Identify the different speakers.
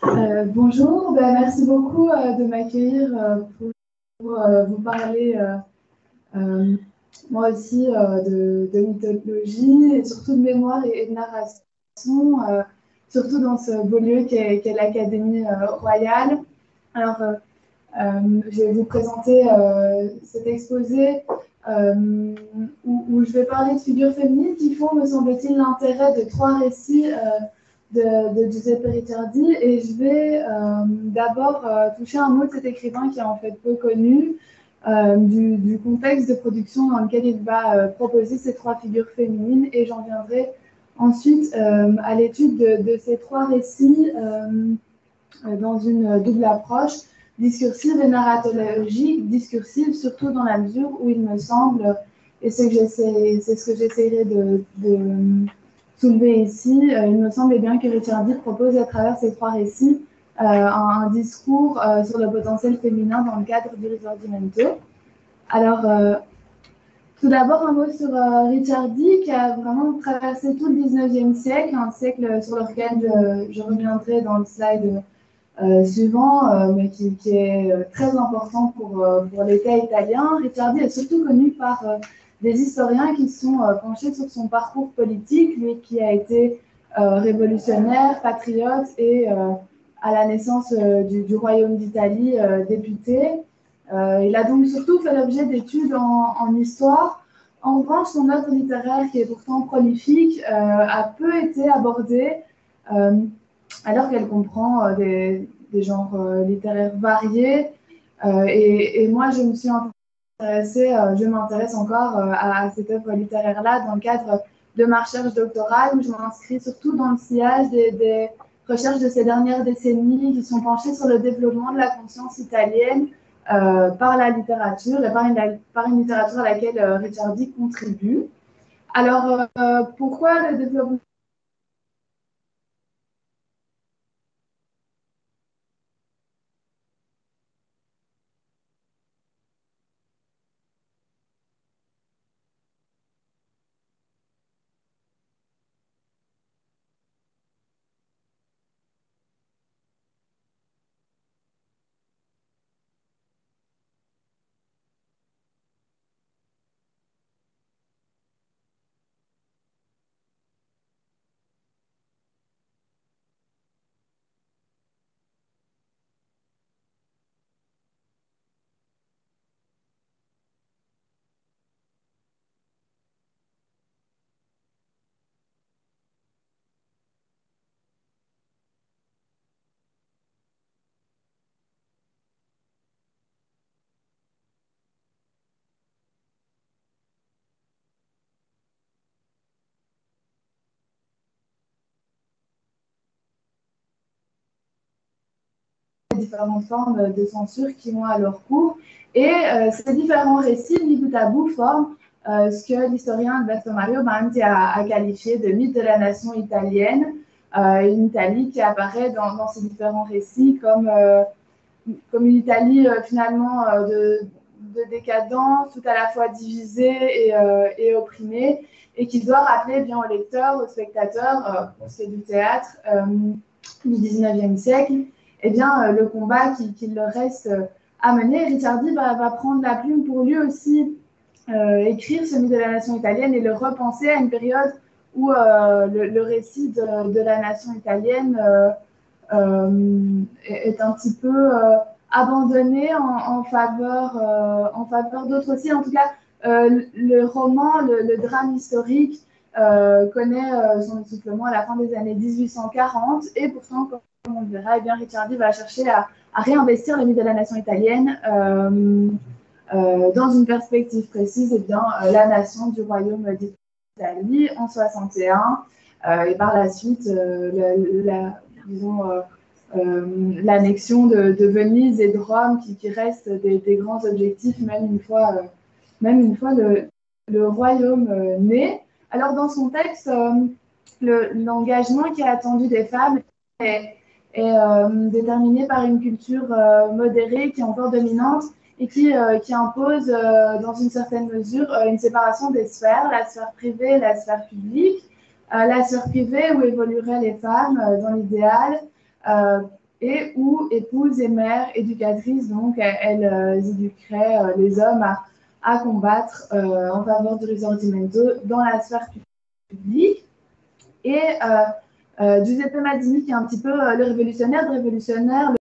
Speaker 1: Bonjour, merci beaucoup de m'accueillir pour vous parler euh, moi aussi de mythologie et surtout de mémoire et de narration, surtout dans ce beau lieu qu'est l'Académie royale. Alors, je vais vous présenter cet exposé où je vais parler de figures féminines qui font, me semble-t-il, l'intérêt de trois récits de Giuseppe Ricciardi. Et je vais d'abord toucher un mot de cet écrivain qui est en fait peu connu, du contexte de production dans lequel il va proposer ces trois figures féminines. Et j'en viendrai ensuite à l'étude de ces trois récits dans une double approche discursive et narratologique. Discursive surtout dans la mesure où il me semble, et c'est ce que j'essaierai de soulever ici, il me semble bien que Ricciardi propose à travers ces trois récits un discours sur le potentiel féminin dans le cadre du Risorgimento. Alors, tout d'abord, un mot sur Ricciardi, qui a vraiment traversé tout le 19e siècle, un siècle sur lequel je reviendrai dans le slide suivant, mais qui est très important pour l'État italien. Ricciardi est surtout connu par des historiens qui sont penchés sur son parcours politique, lui qui a été révolutionnaire, patriote et à la naissance du Royaume d'Italie député. Il a donc surtout fait l'objet d'études en histoire. En revanche, son œuvre littéraire, qui est pourtant prolifique, a peu été abordée, alors qu'elle comprend des genres littéraires variés. Et moi, je me suis intéressée, je m'intéresse encore à cette œuvre littéraire-là dans le cadre de ma recherche doctorale, où je m'inscris surtout dans le sillage des recherches de ces dernières décennies qui sont penchées sur le développement de la conscience italienne par la littérature et par une littérature à laquelle Ricciardi contribue. Alors, pourquoi le développement différentes formes de censure qui ont à leur cours. Et ces différents récits, mis bout à bout, forment ce que l'historien Alberto Mario Banti a qualifié de mythe de la nation italienne, une Italie qui apparaît dans ces différents récits comme une Italie finalement de décadence, tout à la fois divisée et opprimée, et qui doit rappeler bien aux lecteurs, aux spectateurs, c'est du théâtre du 19e siècle, eh bien, le combat qu'il leur reste à mener. Ricciardi va prendre la plume pour lui aussi écrire ce mythe de la nation italienne et le repenser à une période où le récit de la nation italienne est un petit peu abandonné en faveur d'autres aussi. En tout cas, le roman, le drame historique connaît son essoufflement à la fin des années 1840 et pourtant, comme on le verra, eh bien, Ricciardi va chercher à réinvestir le mythe de la nation italienne dans une perspective précise, eh bien, la nation du royaume d'Italie en 61 et par la suite disons l'annexion de Venise et de Rome qui restent des grands objectifs même une fois le royaume né. Alors dans son texte, l'engagement qui est attendu des femmes est déterminé par une culture modérée qui est encore dominante et qui impose dans une certaine mesure une séparation des sphères, la sphère privée et la sphère publique. La sphère privée où évolueraient les femmes dans l'idéal et où épouse et mère éducatrice, donc elles éduqueraient les hommes à combattre en faveur du risorgimento dans la sphère publique. Et Giuseppe Mazzini, qui est un petit peu le révolutionnaire de révolutionnaire,